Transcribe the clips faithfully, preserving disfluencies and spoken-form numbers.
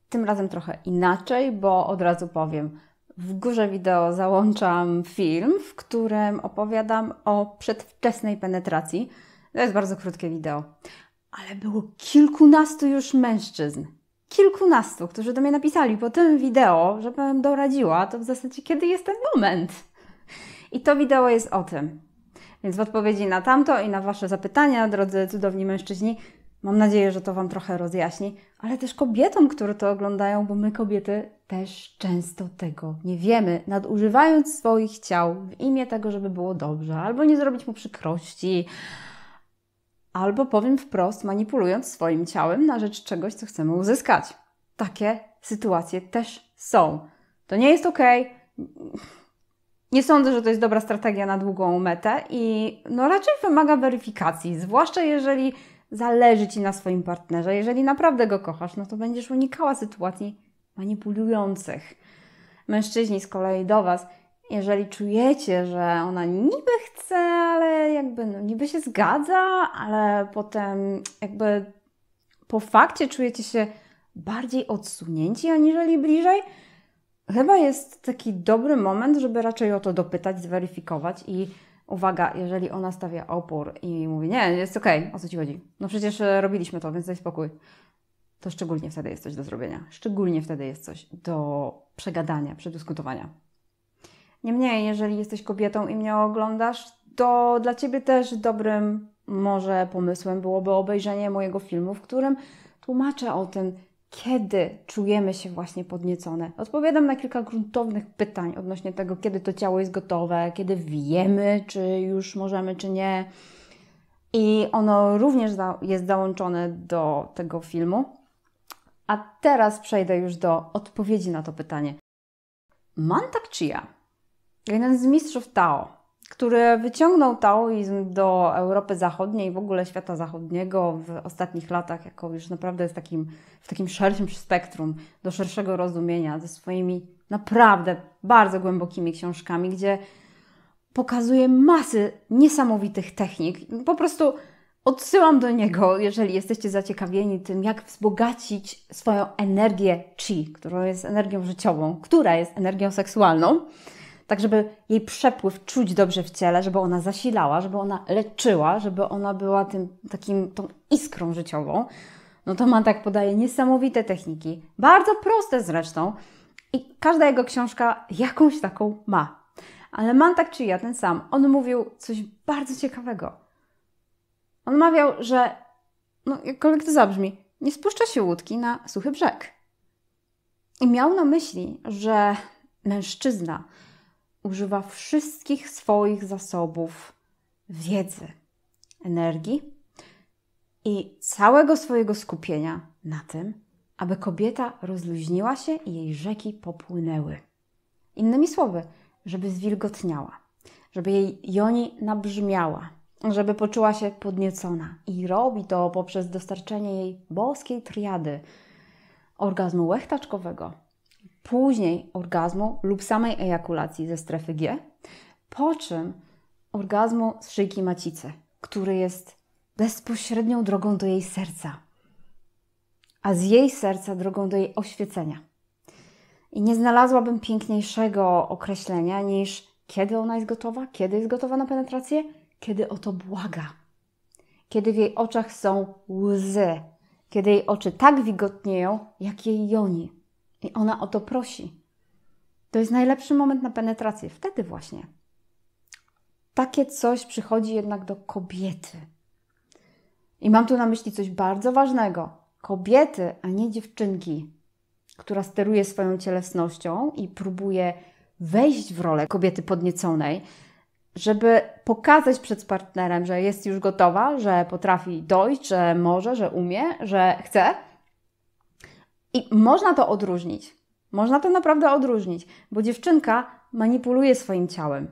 Tym razem trochę inaczej, bo od razu powiem, w górze wideo załączam film, w którym opowiadam o przedwczesnej penetracji. To jest bardzo krótkie wideo, ale było kilkunastu już mężczyzn, kilkunastu, którzy do mnie napisali po tym wideo, żebym doradziła, to w zasadzie kiedy jest ten moment. I to wideo jest o tym. Więc w odpowiedzi na tamto i na Wasze zapytania, drodzy cudowni mężczyźni, mam nadzieję, że to Wam trochę rozjaśni, ale też kobietom, które to oglądają, bo my kobiety też często tego nie wiemy, nadużywając swoich ciał w imię tego, żeby było dobrze, albo nie zrobić mu przykrości, albo powiem wprost, manipulując swoim ciałem na rzecz czegoś, co chcemy uzyskać. Takie sytuacje też są. To nie jest okej. Nie sądzę, że to jest dobra strategia na długą metę i no raczej wymaga weryfikacji, zwłaszcza jeżeli zależy Ci na swoim partnerze. Jeżeli naprawdę go kochasz, no to będziesz unikała sytuacji manipulujących. Mężczyźni z kolei do Was, jeżeli czujecie, że ona niby chce, ale jakby no, niby się zgadza, ale potem jakby po fakcie czujecie się bardziej odsunięci aniżeli bliżej, chyba jest taki dobry moment, żeby raczej o to dopytać, zweryfikować i uwaga, jeżeli ona stawia opór i mówi, nie, jest okej, okay, o co Ci chodzi? No przecież robiliśmy to, więc daj spokój. To szczególnie wtedy jest coś do zrobienia. Szczególnie wtedy jest coś do przegadania, przedyskutowania. Niemniej, jeżeli jesteś kobietą i mnie oglądasz, to dla Ciebie też dobrym może pomysłem byłoby obejrzenie mojego filmu, w którym tłumaczę o tym, kiedy czujemy się właśnie podniecone. Odpowiadam na kilka gruntownych pytań odnośnie tego, kiedy to ciało jest gotowe, kiedy wiemy, czy już możemy, czy nie. I ono również jest załączone do tego filmu. A teraz przejdę już do odpowiedzi na to pytanie. Mantak Chia, jeden z mistrzów Tao, który wyciągnął taoizm do Europy Zachodniej i w ogóle świata zachodniego w ostatnich latach, jako już naprawdę jest takim, w takim szerszym spektrum, do szerszego rozumienia, ze swoimi naprawdę bardzo głębokimi książkami, gdzie pokazuje masy niesamowitych technik. Po prostu odsyłam do niego, jeżeli jesteście zaciekawieni tym, jak wzbogacić swoją energię chi, która jest energią życiową, która jest energią seksualną, tak żeby jej przepływ czuć dobrze w ciele, żeby ona zasilała, żeby ona leczyła, żeby ona była tym takim, tą iskrą życiową. No to Mantak podaje niesamowite techniki, bardzo proste zresztą i każda jego książka jakąś taką ma. Ale Mantak Chia, ten sam, on mówił coś bardzo ciekawego. On mawiał, że, no jakkolwiek to zabrzmi, nie spuszcza się łódki na suchy brzeg. I miał na myśli, że mężczyzna używa wszystkich swoich zasobów wiedzy, energii i całego swojego skupienia na tym, aby kobieta rozluźniła się i jej rzeki popłynęły. Innymi słowy, żeby zwilgotniała, żeby jej joni nabrzmiała, żeby poczuła się podniecona. I robi to poprzez dostarczenie jej boskiej triady, orgazmu łechtaczkowego, później orgazmu lub samej ejakulacji ze strefy G, po czym orgazmu z szyjki macicy, który jest bezpośrednią drogą do jej serca, a z jej serca drogą do jej oświecenia. I nie znalazłabym piękniejszego określenia niż kiedy ona jest gotowa, kiedy jest gotowa na penetrację, kiedy o to błaga, kiedy w jej oczach są łzy, kiedy jej oczy tak wigotnieją, jak jej joni. I ona o to prosi. To jest najlepszy moment na penetrację. Wtedy właśnie. Takie coś przychodzi jednak do kobiety. I mam tu na myśli coś bardzo ważnego. Kobiety, a nie dziewczynki, która steruje swoją cielesnością i próbuje wejść w rolę kobiety podnieconej, żeby pokazać przed partnerem, że jest już gotowa, że potrafi dojść, że może, że umie, że chce. I można to odróżnić. Można to naprawdę odróżnić, bo dziewczynka manipuluje swoim ciałem.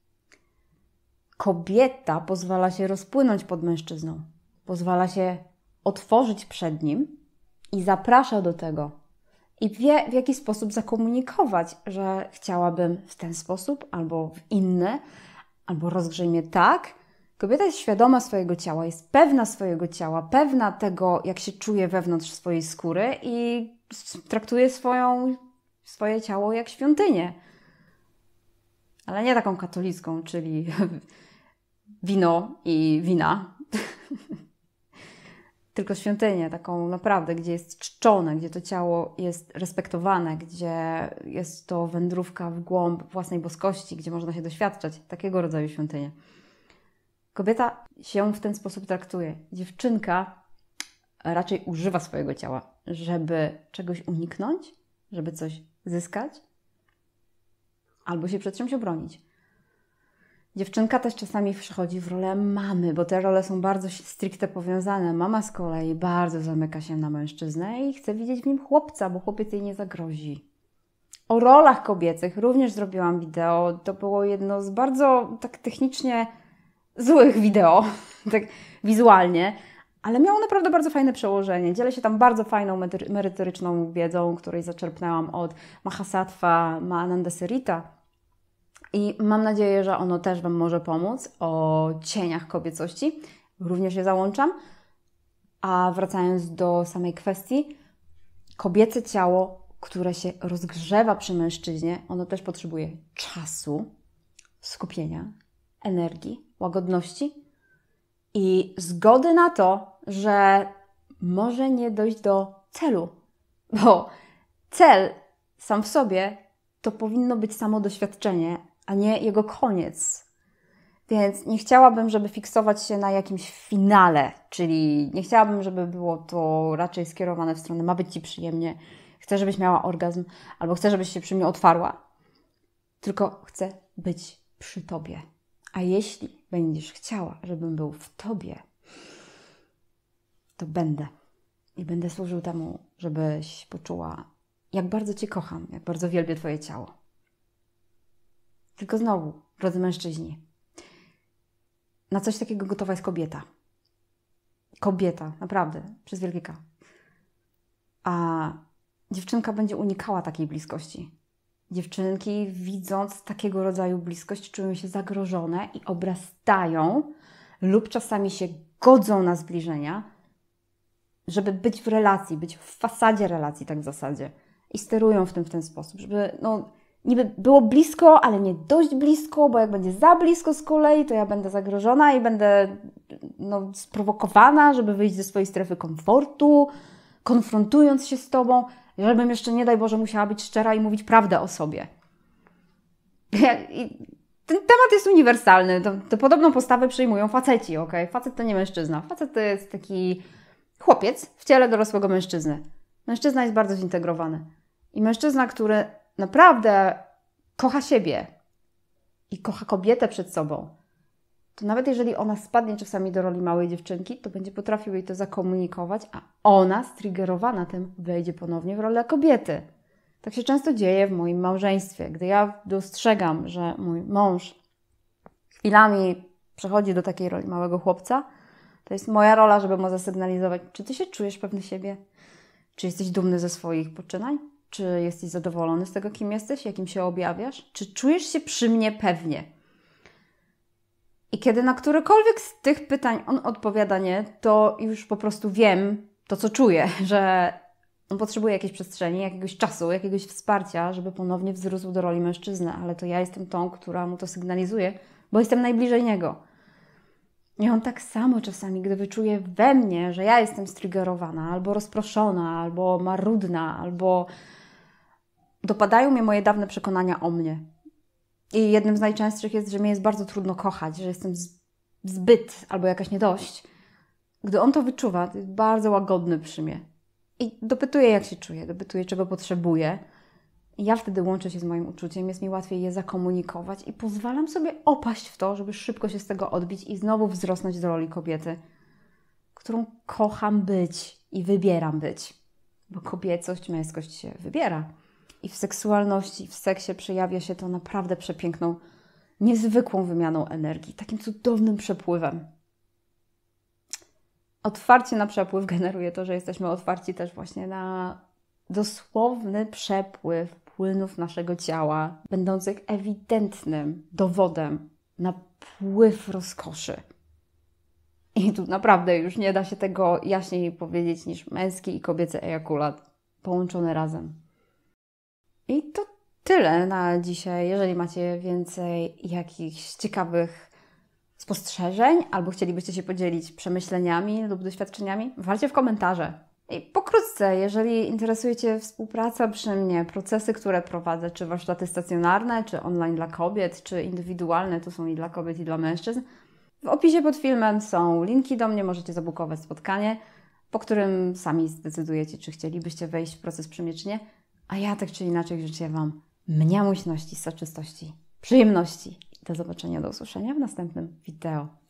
Kobieta pozwala się rozpłynąć pod mężczyzną. Pozwala się otworzyć przed nim i zaprasza do tego. I wie, w jaki sposób zakomunikować, że chciałabym w ten sposób, albo w inny, albo rozgrzej mnie tak. Kobieta jest świadoma swojego ciała, jest pewna swojego ciała, pewna tego, jak się czuje wewnątrz swojej skóry i traktuje swoją, swoje ciało jak świątynię. Ale nie taką katolicką, czyli wino i wina. Tylko świątynię, taką naprawdę, gdzie jest czczone, gdzie to ciało jest respektowane, gdzie jest to wędrówka w głąb własnej boskości, gdzie można się doświadczać. Takiego rodzaju świątynię. Kobieta się w ten sposób traktuje. Dziewczynka raczej używa swojego ciała, żeby czegoś uniknąć, żeby coś zyskać, albo się przed czymś obronić. Dziewczynka też czasami przechodzi w rolę mamy, bo te role są bardzo stricte powiązane. Mama z kolei bardzo zamyka się na mężczyznę i chce widzieć w nim chłopca, bo chłopiec jej nie zagrozi. O rolach kobiecych również zrobiłam wideo. To było jedno z bardzo tak technicznie złych wideo, tak wizualnie, ale miało naprawdę bardzo fajne przełożenie. Dzielę się tam bardzo fajną, merytoryczną wiedzą, której zaczerpnęłam od Mahasattva Mahanandasarita. I mam nadzieję, że ono też Wam może pomóc o cieniach kobiecości. Również je załączam. A wracając do samej kwestii, kobiece ciało, które się rozgrzewa przy mężczyźnie, ono też potrzebuje czasu, skupienia, energii, łagodności i zgody na to, że może nie dojść do celu, bo cel sam w sobie to powinno być samo doświadczenie, a nie jego koniec. Więc nie chciałabym, żeby fiksować się na jakimś finale, czyli nie chciałabym, żeby było to raczej skierowane w stronę ma być Ci przyjemnie, chcę, żebyś miała orgazm, albo chcę, żebyś się przy mnie otwarła. Tylko chcę być przy Tobie. A jeśli będziesz chciała, żebym był w Tobie, to będę. I będę służył temu, żebyś poczuła, jak bardzo Cię kocham, jak bardzo wielbię Twoje ciało. Tylko znowu, drodzy mężczyźni, na coś takiego gotowa jest kobieta. Kobieta, naprawdę, przez wielkie K. A dziewczynka będzie unikała takiej bliskości. Dziewczynki, widząc takiego rodzaju bliskość, czują się zagrożone i obrastają lub czasami się godzą na zbliżenia, żeby być w relacji, być w fasadzie relacji tak w zasadzie. I sterują w tym w ten sposób, żeby no, niby było blisko, ale nie dość blisko, bo jak będzie za blisko z kolei, to ja będę zagrożona i będę no, sprowokowana, żeby wyjść ze swojej strefy komfortu, konfrontując się z Tobą, żebym jeszcze, nie daj Boże, musiała być szczera i mówić prawdę o sobie. I ten temat jest uniwersalny. To, to podobną postawę przyjmują faceci, ok? Facet to nie mężczyzna. Facet to jest taki chłopiec w ciele dorosłego mężczyzny. Mężczyzna jest bardzo zintegrowany. I mężczyzna, który naprawdę kocha siebie i kocha kobietę przed sobą, to nawet jeżeli ona spadnie czasami do roli małej dziewczynki, to będzie potrafił jej to zakomunikować, a ona, striggerowana tym, wejdzie ponownie w rolę kobiety. Tak się często dzieje w moim małżeństwie. Gdy ja dostrzegam, że mój mąż chwilami przechodzi do takiej roli małego chłopca, to jest moja rola, żeby mu zasygnalizować, czy Ty się czujesz pewny siebie? Czy jesteś dumny ze swoich poczynań? Czy jesteś zadowolony z tego, kim jesteś, jakim się objawiasz? Czy czujesz się przy mnie pewnie? I kiedy na którekolwiek z tych pytań on odpowiada nie, to już po prostu wiem to, co czuję, że on potrzebuje jakiejś przestrzeni, jakiegoś czasu, jakiegoś wsparcia, żeby ponownie wzrósł do roli mężczyzny, ale to ja jestem tą, która mu to sygnalizuje, bo jestem najbliżej niego. I on tak samo czasami, gdy wyczuje we mnie, że ja jestem striggerowana, albo rozproszona, albo marudna, albo dopadają mnie moje dawne przekonania o mnie. I jednym z najczęstszych jest, że mnie jest bardzo trudno kochać, że jestem zbyt albo jakaś nie dość. Gdy on to wyczuwa, to jest bardzo łagodny przy mnie. I dopytuje, jak się czuje, dopytuje, czego potrzebuje. I ja wtedy łączę się z moim uczuciem, jest mi łatwiej je zakomunikować i pozwalam sobie opaść w to, żeby szybko się z tego odbić i znowu wzrosnąć do roli kobiety, którą kocham być i wybieram być. Bo kobiecość, męskość się wybiera. I w seksualności, w seksie przejawia się to naprawdę przepiękną, niezwykłą wymianą energii, takim cudownym przepływem. Otwarcie na przepływ generuje to, że jesteśmy otwarci też właśnie na dosłowny przepływ płynów naszego ciała, będących ewidentnym dowodem na pływ rozkoszy. I tu naprawdę już nie da się tego jaśniej powiedzieć niż męski i kobiecy ejakulat. połączone razem. I to tyle na dzisiaj. Jeżeli macie więcej jakichś ciekawych spostrzeżeń albo chcielibyście się podzielić przemyśleniami lub doświadczeniami, walcie w komentarze. I pokrótce, jeżeli interesuje Cię współpraca przy mnie, procesy, które prowadzę, czy warsztaty stacjonarne, czy online dla kobiet, czy indywidualne, to są i dla kobiet, i dla mężczyzn, w opisie pod filmem są linki do mnie, możecie zabukować spotkanie, po którym sami zdecydujecie, czy chcielibyście wejść w proces przy mnie, czy nie. A ja tak czy inaczej życzę Wam mniamośności, soczystości, przyjemności. Do zobaczenia, do usłyszenia w następnym wideo.